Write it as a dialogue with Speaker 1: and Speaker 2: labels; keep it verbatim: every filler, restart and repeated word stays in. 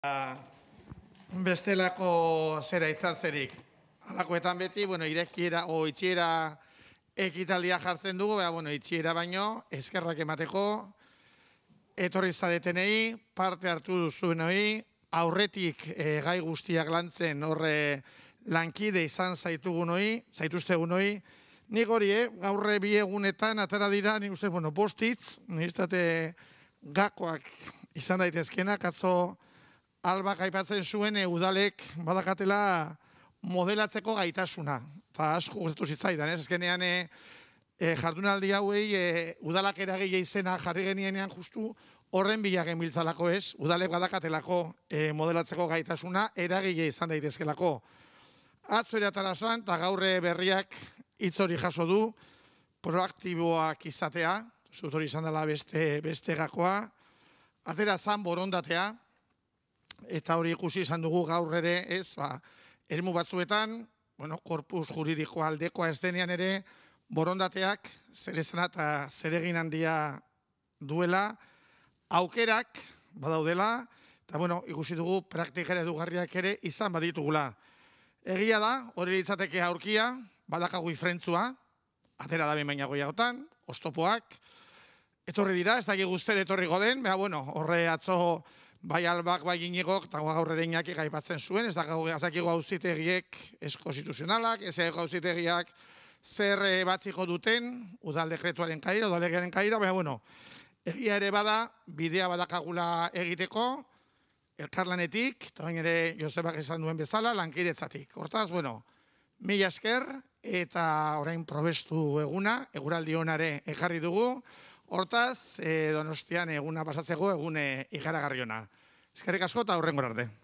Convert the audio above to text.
Speaker 1: Bestelako zera izan zerik. Halakoetan beti, bueno, irekiera o itxiera ekitaldia jartzen dugu, beha, bueno, itxiera baino, eskerrak emateko, etorri zaretenei, parte hartu duzuenoi, aurretik e, gai guztiak lantzen horre lankide izan zaitugunoi, zaituztegunoi, nik hori, eh, gaurre bi egunetan atara dira, nik uste, bueno, postitz, niztate gakoak izan daitezkenak, atzo Albak aipatzen zuen e, udalek badakatela modelatzeko gaitasuna. Eta asko gustatu zitzaidan, ez? Ezkenean e, e, jardunaldi hauei e, udalak eragile izena jarri genienean justu horren bila genbiltzalako, ez? Udalek badakatelako e, modelatzeko gaitasuna eragile izan daitezkelako. Atzo ere atara zan, eta gaurre berriak hitz hori jaso du, proaktiboak izatea, zut hori izan dela beste, beste gakoa, atera zan borondatea, eta hori ikusi izan dugu gaur ere, ez, ba, eremu batzuetan, bueno, korpus juridikoa aldekoa ez denean ere, borondateak zer esana eta zer egin handia duela, aukerak badaudela, eta bueno, ikusi dugu praktikera edugarriak ere izan baditugula. Egia da, hori litzateke aurkia, badakagu ifrentzua, atera da behin baina goiagotan, oztopoak, etorri dira, ez daki guztere etorri goden, beha, bueno, horre atzo, bai Albak, bai Iñigok, eta gaur ere Iñaki gaipatzen zuen, ez dakigu auzitegiek eskonstituzionalak, ez dakigu auzitegiak zer batziko duten, udal dekretuaren kaira, udalegiaren kaira, baina, bueno, egia ere bada, bidea badakagula egiteko, elkarlanetik, eta bain ere Josebak esan duen bezala, lankidetzatik. Hortaz, bueno, mila esker, eta orain probestu eguna, eguraldi honare ekarri dugu, hortaz, Donostian eguna pasatzeko egune ikaragarri ona. Eskerrik asko eta hurrengora arte.